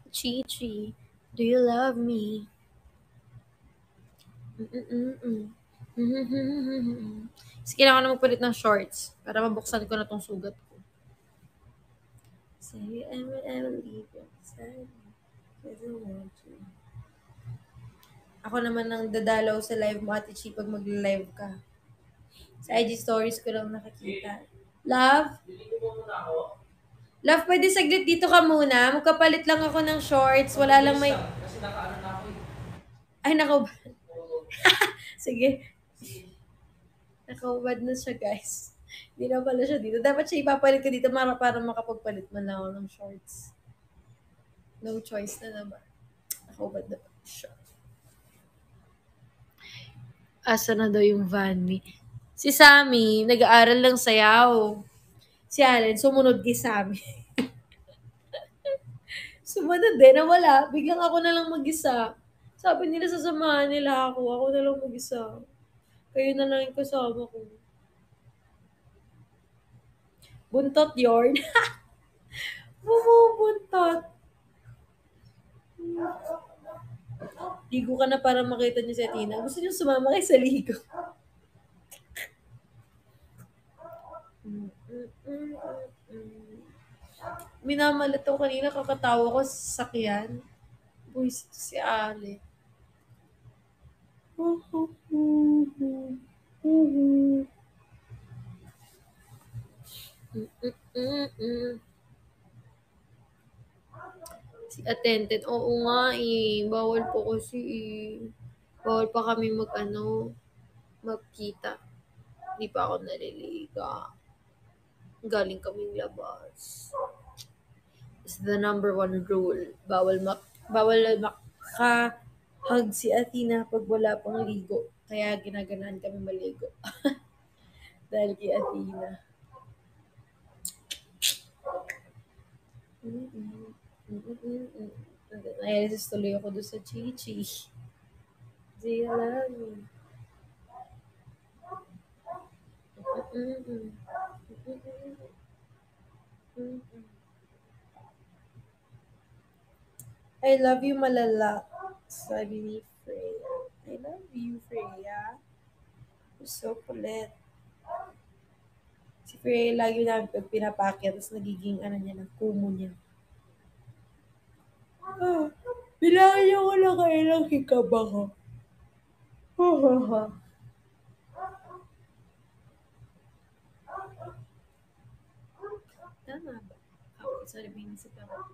Chi-chi, do you love me? Sige, kailangan na magpalit ng shorts para mabuksan ko na tong sugat ko. Say I will ever leave you beside me, 'cause I want you. Ako naman ang dadalaw sa live mo, Ate Chi, pag mag-live ka. Sa IG stories ko lang nakakita. Love? Love, pwede saglit dito ka muna. Magkapalit lang ako ng shorts. Wala lang may... Kasi nakaano na ako eh. Ay, nakaubad. Sige. Nakaubad na siya, guys. Hindi na pala siya dito. Dapat siya ipapalit ka dito para makapagpalit man lang ako ng shorts. No choice na naman. Nakaubad na pala siya. Asa na daw yung van me? Si Sammy, nag-aaral lang sayaw. Si Allen, sumunod kay Sammy. Sumunod din, nawala. Biglang ako na lang mag-isa. Sabi nila sasamahan nila ako. Ako na lang mag-isa. Kayo na lang yung kasama ko. Buntot yarn. Bumubuntot. Ligo ka na para makita niyo si Athena. Gusto niyo sumama kayo sa ligo. Minamalat ako kanina, kakatawa ko sa sakyan. Buwis ito si Ale. Si Attendant, oo nga eh. Bawal po kasi eh. Bawal pa kami magkita. Hindi pa ako naliliga. Galing kaming labas. It's the number one rule. Bawal makahag si Athena pag wala pang ligo. Kaya ginaganahan kami maligo. Dahil kay Athena. Naialis tuloy ako doon sa Chi-Chi. Do you love me? I love you, malala. Sabi ni Freya. I love you, Freya. You're so kulit. Si Freya lagi namin pag pinapakit, tapos nagiging niya, ng kumu niya. Bilangin niyo ko lang kailang hikab ako. Tama ba? Okay, sorry, binisip ako.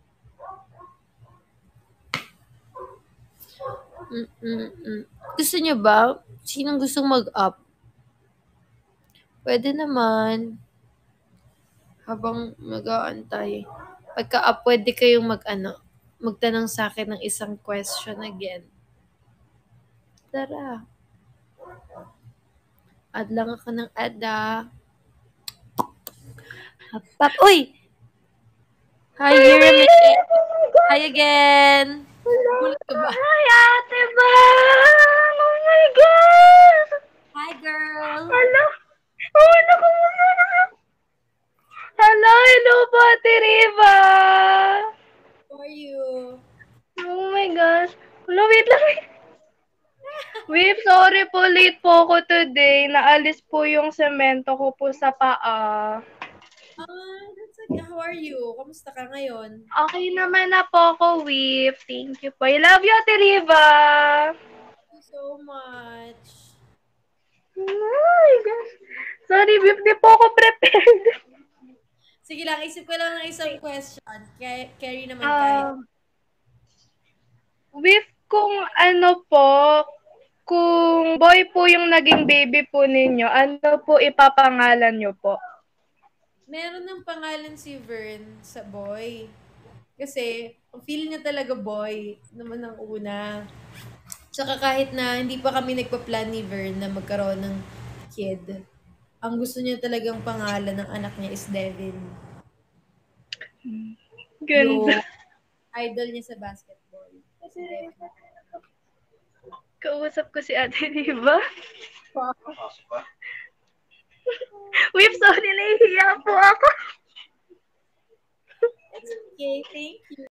Gusto niyo ba? Sinong gustong mag-up? Pwede naman. Habang mag-aantay. Pagka-up, pwede kayong magtanong sa akin ng isang question again. Tara. Add lang ako ng add Uy! Hi, Jeremy! Hi again! Gulat ka ba? Hi, Ate Bang! Oh my God! Hi, girl! Hello? Oh, naku muna na. Hello po, Ate Riva! How are you? Oh my gosh. Hello, wait lang. Wait, sorry po, late po ako today. Naalis po yung semento ko po sa paa. That's okay. How are you? Kamusta ka ngayon? Okay naman na po ako, Whip. Thank you po. I love you, Ate Riva! Thank you so much. Oh my gosh. Sorry, Whip. Di po ako prepared. Sige lang, isip ko lang ng isang question. Carry naman kahit. Whip, kung kung boy po yung naging baby po ninyo, ano po ipapangalan nyo po? Meron ng pangalan si Vern sa boy. Kasi, ang feel niya talaga boy naman ang una. Tsaka kahit na hindi pa kami nagpa-plan ni Vern na magkaroon ng kid, ang gusto niya talagang pangalan ng anak niya is Devin. Yung Ganda. idol niya sa basketball. Si Devin. Kausap ko si Ate Riva. Whip, sorry, nahihiya po ako. It's okay, thank you.